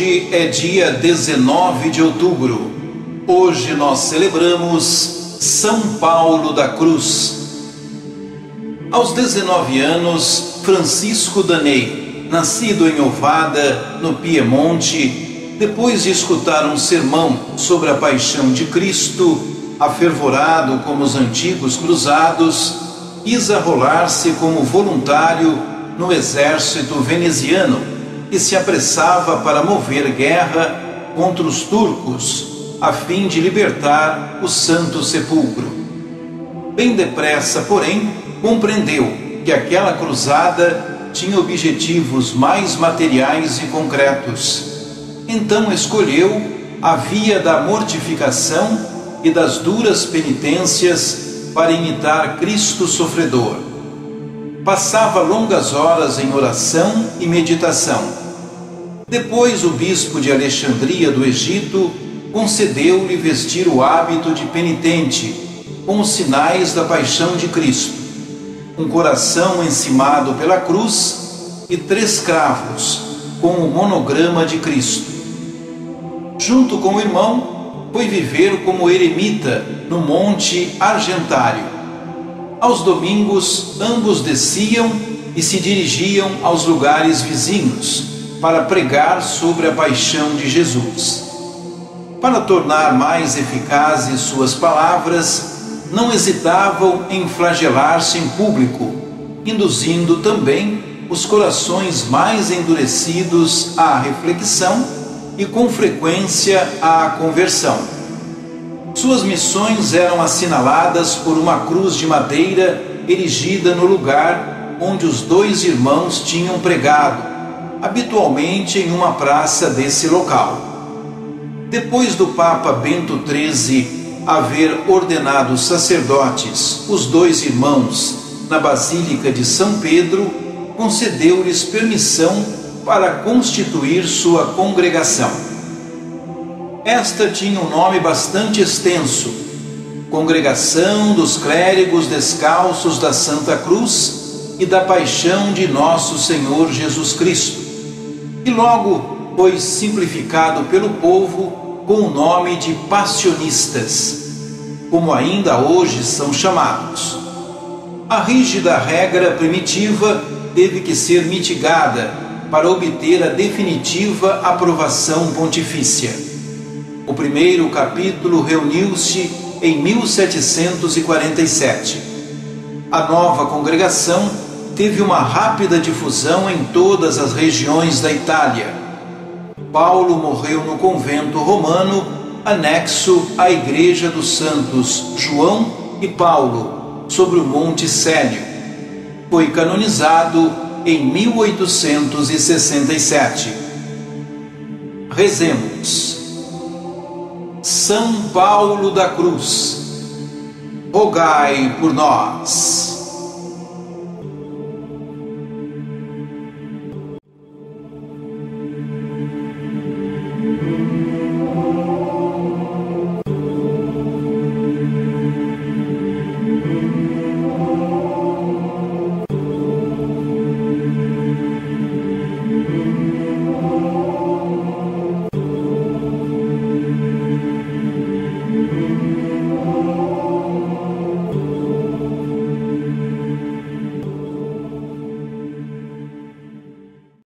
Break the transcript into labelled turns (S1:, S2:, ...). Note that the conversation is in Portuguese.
S1: Hoje é dia 19 de outubro. Hoje nós celebramos São Paulo da Cruz. Aos 19 anos, Francisco Danei, nascido em Ovada, no Piemonte, depois de escutar um sermão sobre a paixão de Cristo, afervorado como os antigos cruzados, quis arrolar-se como voluntário no exército veneziano, que se apressava para mover guerra contra os turcos, a fim de libertar o Santo Sepulcro. Bem depressa, porém, compreendeu que aquela cruzada tinha objetivos mais materiais e concretos. Então escolheu a via da mortificação e das duras penitências para imitar Cristo sofredor. Passava longas horas em oração e meditação. Depois o bispo de Alexandria do Egito concedeu-lhe vestir o hábito de penitente, com os sinais da paixão de Cristo, um coração encimado pela cruz e 3 cravos, com o monograma de Cristo. Junto com o irmão, foi viver como eremita no Monte Argentário. Aos domingos, ambos desciam e se dirigiam aos lugares vizinhos para pregar sobre a paixão de Jesus. Para tornar mais eficazes suas palavras, não hesitavam em flagelar-se em público, induzindo também os corações mais endurecidos à reflexão e, com frequência, à conversão. Suas missões eram assinaladas por uma cruz de madeira erigida no lugar onde os 2 irmãos tinham pregado, habitualmente em uma praça desse local. Depois do Papa Bento XIII haver ordenado sacerdotes, os 2 irmãos, na Basílica de São Pedro, concedeu-lhes permissão para constituir sua congregação. Esta tinha um nome bastante extenso: Congregação dos Clérigos Descalços da Santa Cruz e da Paixão de Nosso Senhor Jesus Cristo, e logo foi simplificado pelo povo com o nome de passionistas, como ainda hoje são chamados. A rígida regra primitiva teve que ser mitigada para obter a definitiva aprovação pontifícia. O primeiro capítulo reuniu-se em 1747. A nova congregação teve uma rápida difusão em todas as regiões da Itália. Paulo morreu no convento romano, anexo à igreja dos santos João e Paulo, sobre o Monte Célio. Foi canonizado em 1867. Rezemos. São Paulo da Cruz, rogai por nós.